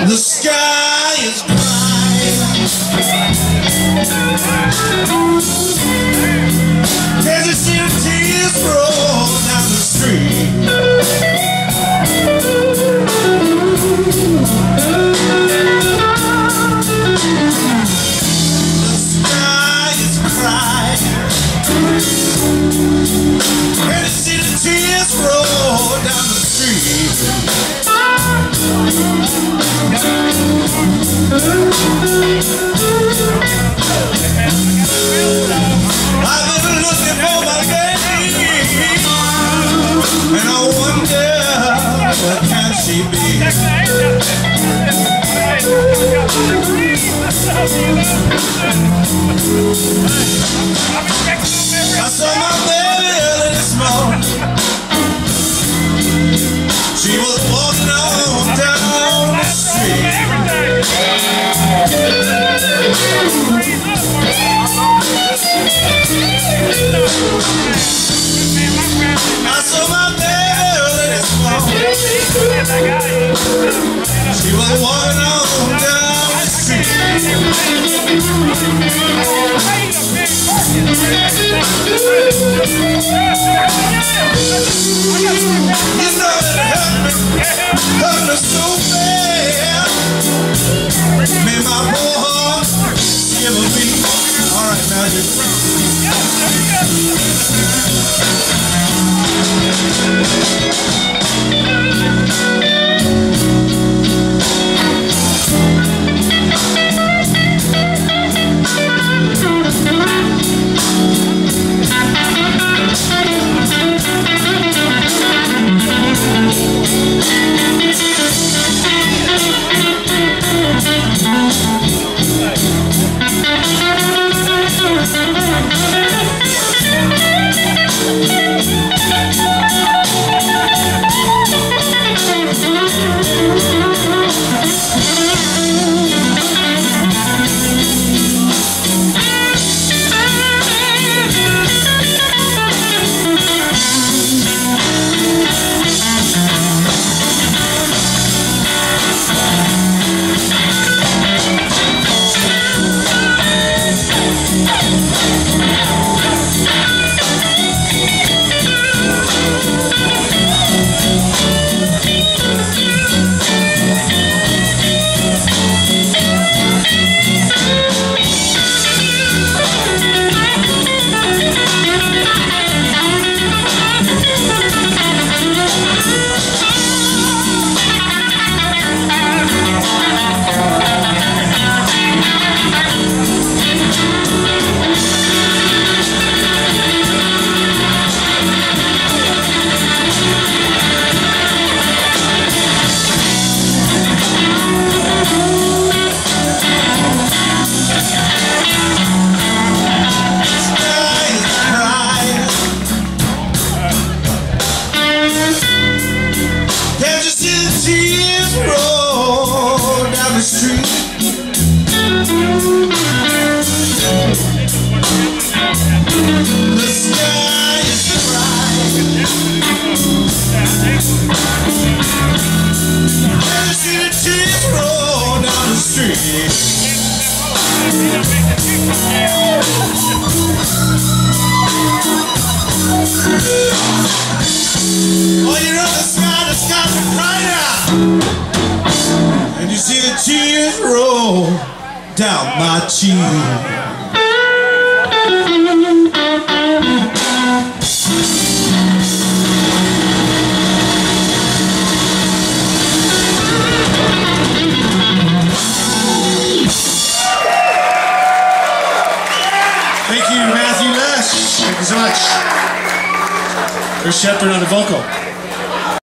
The sky is bright. Can't you see the tears roll down the street? The sky is bright. Can't you see the tears roll down the street? I've been looking for my baby, and I wonder where can she be? I saw my baby early this morning. She was walking on down the street. I saw my baby early this morning. She was walking on down the street. You know that it hurt me so bad. Made my poor heart give a beat. All right, Magic. Tears roll down the street. The sky is bright. Can you see the tears roll down the street? Oh, you know the sky's brighter. And you see the tears roll down my cheek. Thank you, Matthew Lesch. Thank you so much. There's Shepard on the vocal.